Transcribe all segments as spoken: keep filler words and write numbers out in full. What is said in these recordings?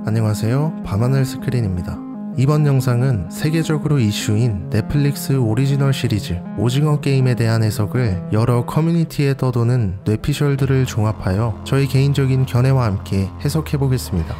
안녕하세요, 밤하늘 스크린입니다. 이번 영상은 세계적으로 이슈인 넷플릭스 오리지널 시리즈 오징어 게임에 대한 해석을 여러 커뮤니티에 떠도는 뇌피셜들을 종합하여 저희 개인적인 견해와 함께 해석해보겠습니다.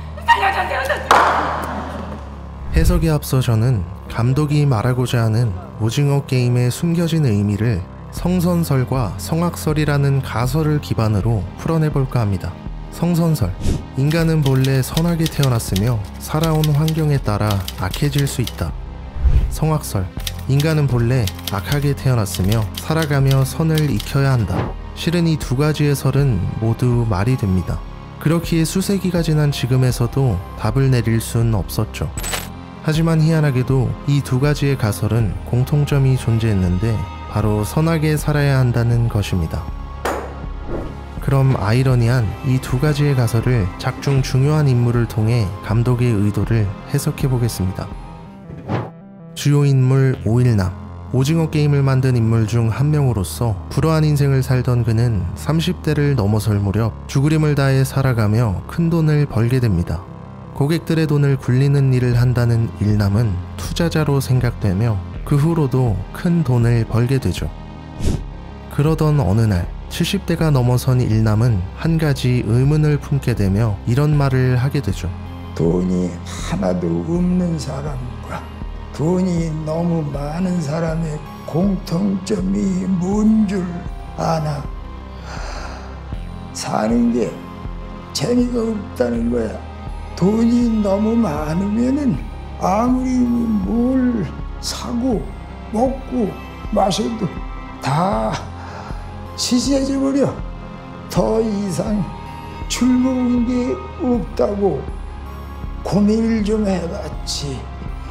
해석에 앞서 저는 감독이 말하고자 하는 오징어 게임의 숨겨진 의미를 성선설과 성악설이라는 가설을 기반으로 풀어내볼까 합니다. 성선설, 인간은 본래 선하게 태어났으며 살아온 환경에 따라 악해질 수 있다. 성악설, 인간은 본래 악하게 태어났으며 살아가며 선을 익혀야 한다. 실은 이 두 가지의 설은 모두 말이 됩니다. 그렇기에 수세기가 지난 지금에서도 답을 내릴 순 없었죠. 하지만 희한하게도 이 두 가지의 가설은 공통점이 존재했는데 바로 선하게 살아야 한다는 것입니다. 그럼 아이러니한 이 두 가지의 가설을 작중 중요한 인물을 통해 감독의 의도를 해석해 보겠습니다. 주요 인물 오일남. 오징어 게임을 만든 인물 중 한 명으로서 불우한 인생을 살던 그는 삼십 대를 넘어설 무렵 죽으림을 다해 살아가며 큰 돈을 벌게 됩니다. 고객들의 돈을 굴리는 일을 한다는 일남은 투자자로 생각되며 그 후로도 큰 돈을 벌게 되죠. 그러던 어느 날 칠십 대가 넘어선 일남은 한 가지 의문을 품게 되며 이런 말을 하게 되죠. 돈이 하나도 없는 사람과 돈이 너무 많은 사람의 공통점이 뭔 줄 아나? 사는 게 재미가 없다는 거야. 돈이 너무 많으면은 아무리 뭘 사고 먹고 마셔도 다 시시해져 버려. 더 이상 즐거운 게 없다고 고민을 좀 해봤지.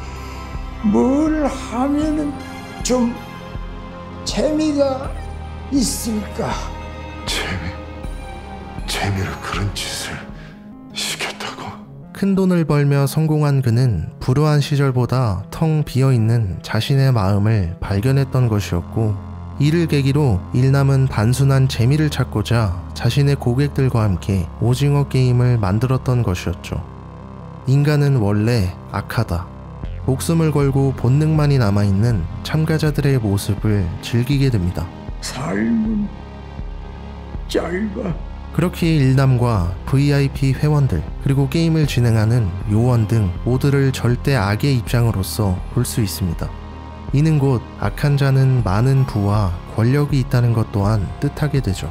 뭘 하면은 좀 재미가 있을까? 재미? 재미로 그런 짓을 시켰다고? 큰 돈을 벌며 성공한 그는 불우한 시절보다 텅 비어있는 자신의 마음을 발견했던 것이었고, 이를 계기로 일남은 단순한 재미를 찾고자 자신의 고객들과 함께 오징어 게임을 만들었던 것이었죠. 인간은 원래 악하다. 목숨을 걸고 본능만이 남아있는 참가자들의 모습을 즐기게 됩니다. 삶은 짧아. 그렇기에 일남과 브이아이피 회원들, 그리고 게임을 진행하는 요원 등 모두를 절대 악의 입장으로서 볼 수 있습니다. 이는 곧 악한 자는 많은 부와 권력이 있다는 것 또한 뜻하게 되죠.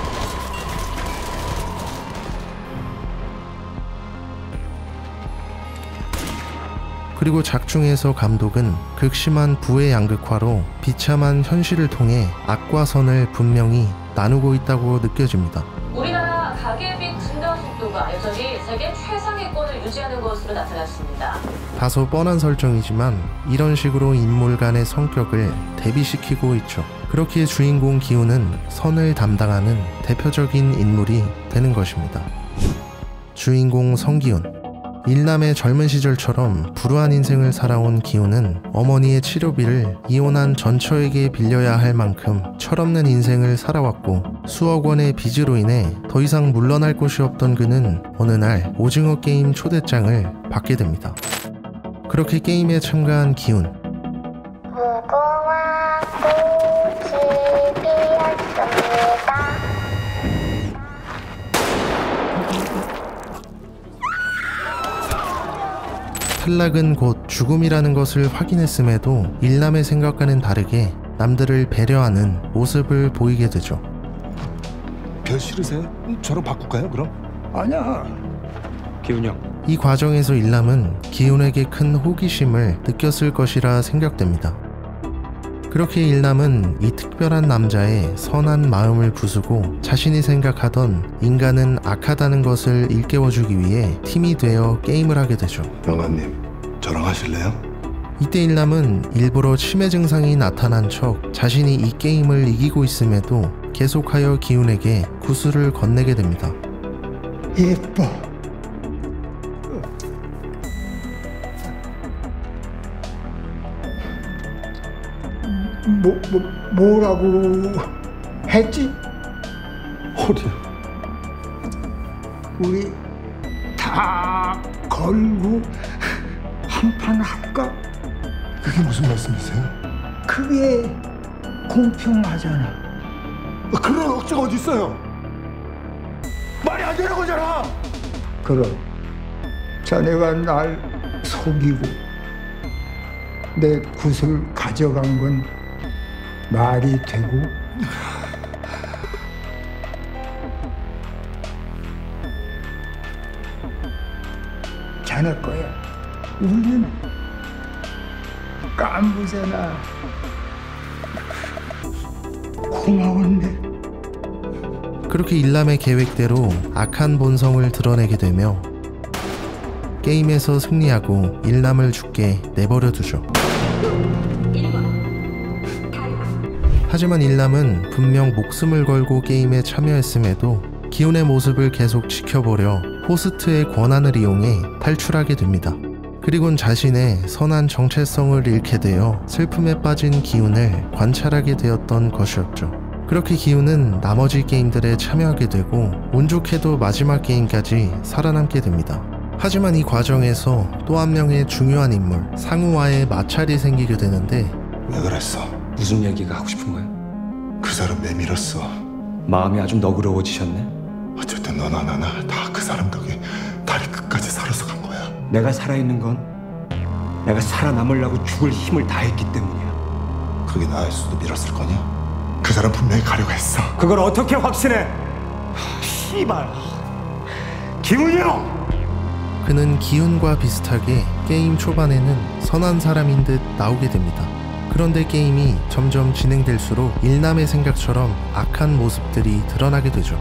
그리고 작중에서 감독은 극심한 부의 양극화로 비참한 현실을 통해 악과 선을 분명히 나누고 있다고 느껴집니다. 우리나라 가계비 증가 속도가 여전히 세계 최상위권을 유지하는 것으로 나타났습니다. 다소 뻔한 설정이지만 이런 식으로 인물 간의 성격을 대비시키고 있죠. 그렇기에 주인공 기훈은 선을 담당하는 대표적인 인물이 되는 것입니다. 주인공 성기훈. 일남의 젊은 시절처럼 불우한 인생을 살아온 기훈은 어머니의 치료비를 이혼한 전처에게 빌려야 할 만큼 철없는 인생을 살아왔고, 수억 원의 빚으로 인해 더 이상 물러날 곳이 없던 그는 어느 날 오징어 게임 초대장을 받게 됩니다. 그렇게 게임에 참가한 기훈. 무궁화 꽃이 피었습니다. 탈락은 곧 죽음이라는 것을 확인했음에도 일남의 생각과는 다르게 남들을 배려하는 모습을 보이게 되죠. 별 싫으세요? 저랑 바꿀까요 그럼? 아니야. 기훈 형. 이 과정에서 일남은 기훈에게 큰 호기심을 느꼈을 것이라 생각됩니다. 그렇게 일남은 이 특별한 남자의 선한 마음을 부수고 자신이 생각하던 인간은 악하다는 것을 일깨워주기 위해 팀이 되어 게임을 하게 되죠. 영감님, 저랑 하실래요? 이때 일남은 일부러 치매 증상이 나타난 척 자신이 이 게임을 이기고 있음에도 계속하여 기훈에게 구슬을 건네게 됩니다. 예뻐. 뭐, 뭐, 뭐라고 했지? 어디요? 우리 다 걸고 한 판 할까? 그게 무슨 말씀이세요? 그게 공평하잖아. 그런 억지가 어디 있어요? 말이 안 되는 거잖아. 그럼 자네가 날 속이고 내 굿을 가져간 건 말이 되고? 자네 거야. 우리는 깐부잖아. 고마웠네. 그렇게 일남의 계획대로 악한 본성을 드러내게 되며 게임에서 승리하고 일남을 죽게 내버려 두죠. 하지만 일남은 분명 목숨을 걸고 게임에 참여했음에도 기훈의 모습을 계속 지켜보려 호스트의 권한을 이용해 탈출하게 됩니다. 그리곤 자신의 선한 정체성을 잃게 되어 슬픔에 빠진 기훈을 관찰하게 되었던 것이었죠. 그렇게 기훈은 나머지 게임들에 참여하게 되고 운 좋게도 마지막 게임까지 살아남게 됩니다. 하지만 이 과정에서 또 한 명의 중요한 인물 상우와의 마찰이 생기게 되는데 왜 그랬어? 무슨 얘기가 하고 싶은 거야? 그 사람 내밀었어. 마음이 아주 너그러워지셨네. 어쨌든 너나 나나 다 그 사람 덕에 다리 끝까지 살아서 간 거야. 내가 살아있는 건 내가 살아남으려고 죽을 힘을 다했기 때문이야. 그게 나일 수도 밀었을 거냐? 그 사람 분명히 가려고 했어. 그걸 어떻게 확신해? 씨발 기훈이 형! 그는 기훈과 비슷하게 게임 초반에는 선한 사람인 듯 나오게 됩니다. 그런데 게임이 점점 진행될수록 일남의 생각처럼 악한 모습들이 드러나게 되죠.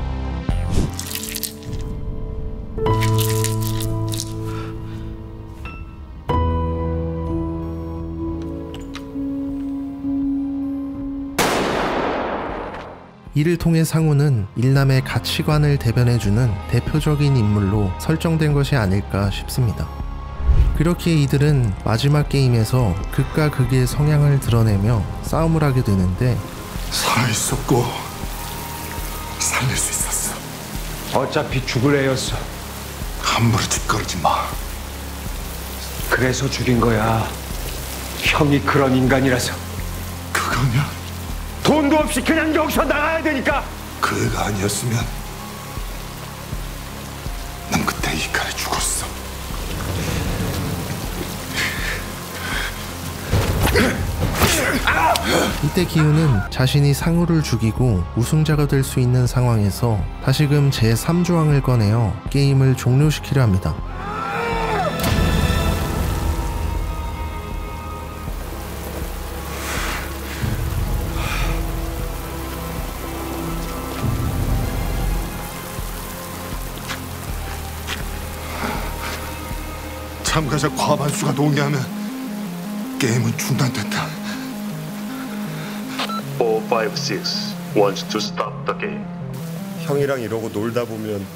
이를 통해 상우는 일남의 가치관을 대변해주는 대표적인 인물로 설정된 것이 아닐까 싶습니다. 그렇게 이들은 마지막 게임에서 극과 극의 성향을 드러내며 싸움을 하게 되는데 살아있었고 살릴 수 있었어. 어차피 죽을 애였어. 함부로 짓거리지 마. 그래서 죽인 거야. 형이 그런 인간이라서. 그거냐? 돈도 없이 그냥 여기서 나가야 되니까. 그 애가 아니었으면 난 그때 이 칼에 죽었어. 이때 기훈은 자신이 상우를 죽이고 우승자가 될 수 있는 상황에서 다시금 제삼 조항을 꺼내어 게임을 종료시키려 합니다. 참가자 과반수가 동의하면 게임은 중단된다. four five six wants to stop the game. 형이랑 이러고 놀다 보면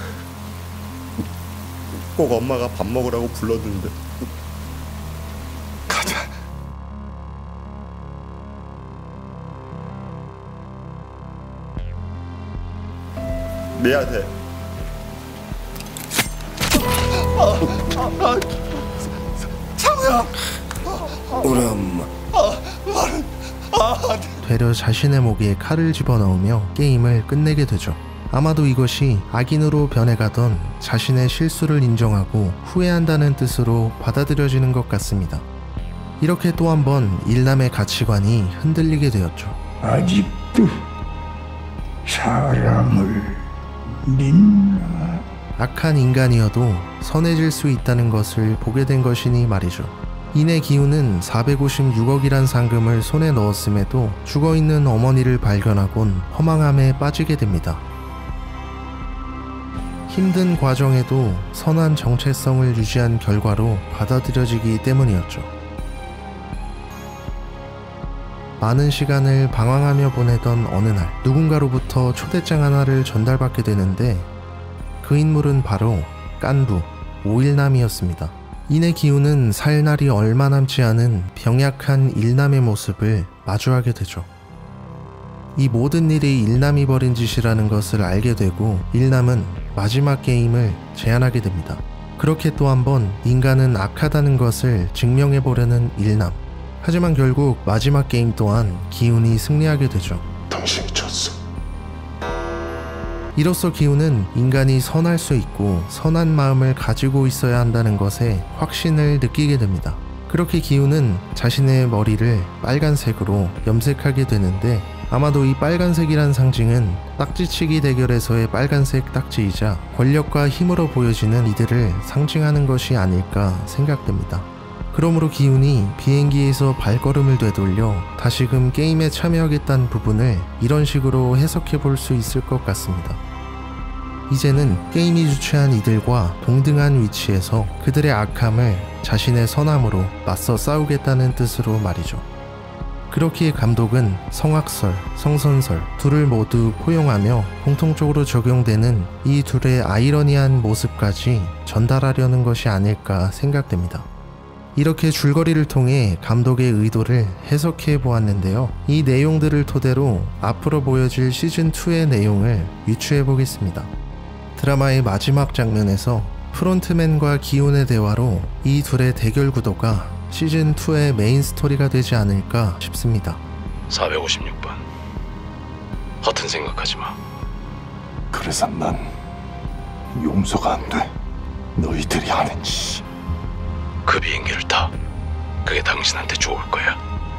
꼭 엄마가 밥 먹으라고 불러드는데. 가자. 미안해. 창우야. 우리 엄마. 되려 자신의 목에 칼을 집어넣으며 게임을 끝내게 되죠. 아마도 이것이 악인으로 변해가던 자신의 실수를 인정하고 후회한다는 뜻으로 받아들여지는 것 같습니다. 이렇게 또 한 번 일남의 가치관이 흔들리게 되었죠. 아직도 사람을 믿나? 악한 인간이어도 선해질 수 있다는 것을 보게 된 것이니 말이죠. 이내 기훈은 사백오십육억이란 상금을 손에 넣었음에도 죽어있는 어머니를 발견하곤 허망함에 빠지게 됩니다. 힘든 과정에도 선한 정체성을 유지한 결과로 받아들여지기 때문이었죠. 많은 시간을 방황하며 보내던 어느 날 누군가로부터 초대장 하나를 전달받게 되는데 그 인물은 바로 깐부 오일남이었습니다. 이내 기훈은 살 날이 얼마 남지 않은 병약한 일남의 모습을 마주하게 되죠. 이 모든 일이 일남이 벌인 짓이라는 것을 알게 되고 일남은 마지막 게임을 제안하게 됩니다. 그렇게 또 한 번 인간은 악하다는 것을 증명해보려는 일남. 하지만 결국 마지막 게임 또한 기훈이 승리하게 되죠. 당신이 졌어. 이로써 기훈은 인간이 선할 수 있고 선한 마음을 가지고 있어야 한다는 것에 확신을 느끼게 됩니다. 그렇게 기훈은 자신의 머리를 빨간색으로 염색하게 되는데, 아마도 이 빨간색이란 상징은 딱지치기 대결에서의 빨간색 딱지이자 권력과 힘으로 보여지는 이들을 상징하는 것이 아닐까 생각됩니다. 그러므로 기훈이 비행기에서 발걸음을 되돌려 다시금 게임에 참여하겠다는 부분을 이런 식으로 해석해 볼 수 있을 것 같습니다. 이제는 게임이 주최한 이들과 동등한 위치에서 그들의 악함을 자신의 선함으로 맞서 싸우겠다는 뜻으로 말이죠. 그렇기에 감독은 성악설, 성선설 둘을 모두 포용하며 공통적으로 적용되는 이 둘의 아이러니한 모습까지 전달하려는 것이 아닐까 생각됩니다. 이렇게 줄거리를 통해 감독의 의도를 해석해 보았는데요. 이 내용들을 토대로 앞으로 보여질 시즌이의 내용을 유추해 보겠습니다. 드라마의 마지막 장면에서 프론트맨과 기훈의 대화로 이 둘의 대결 구도가 시즌이의 메인 스토리가 되지 않을까 싶습니다. 사백오십육 번. 허튼 생각하지 마. 그래서 난 용서가 안 돼. 너희들이 하는 짓이. 그 비행기를 타. 그게 당신한테 좋을 거야.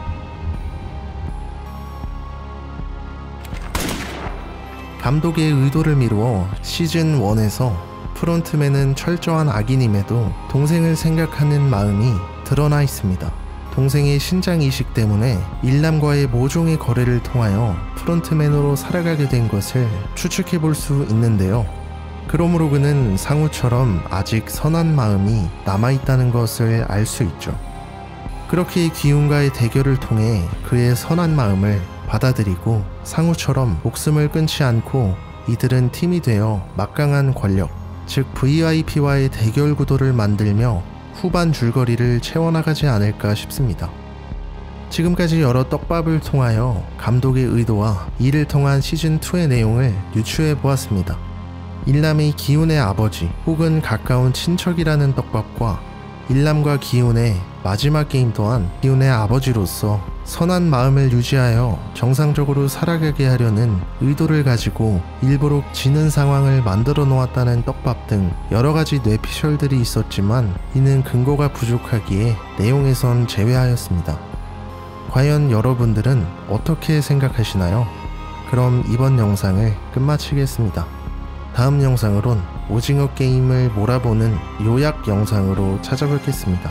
감독의 의도를 미루어 시즌일에서 프론트맨은 철저한 악인임에도 동생을 생각하는 마음이 드러나 있습니다. 동생의 신장 이식 때문에 일남과의 모종의 거래를 통하여 프론트맨으로 살아가게 된 것을 추측해 볼 수 있는데요. 그러므로 그는 상우처럼 아직 선한 마음이 남아있다는 것을 알 수 있죠. 그렇게 기훈과의 대결을 통해 그의 선한 마음을 받아들이고 상우처럼 목숨을 끊지 않고 이들은 팀이 되어 막강한 권력, 즉 브이아이피와의 대결 구도를 만들며 후반 줄거리를 채워나가지 않을까 싶습니다. 지금까지 여러 떡밥을 통하여 감독의 의도와 이를 통한 시즌이의 내용을 유추해 보았습니다. 일남의 기훈의 아버지 혹은 가까운 친척이라는 떡밥과 일남과 기훈의 마지막 게임 또한 기훈의 아버지로서 선한 마음을 유지하여 정상적으로 살아가게 하려는 의도를 가지고 일부러 지는 상황을 만들어 놓았다는 떡밥 등 여러가지 뇌피셜들이 있었지만 이는 근거가 부족하기에 내용에선 제외하였습니다. 과연 여러분들은 어떻게 생각하시나요? 그럼 이번 영상을 끝마치겠습니다. 다음 영상으론 오징어 게임을 몰아보는 요약 영상으로 찾아뵙겠습니다.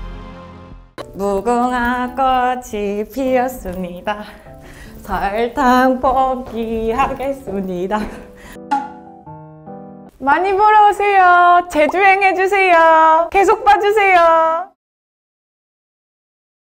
무궁화 꽃이 피었습니다. 설탕 포기하겠습니다. 많이 보러 오세요. 재주행 해주세요. 계속 봐주세요.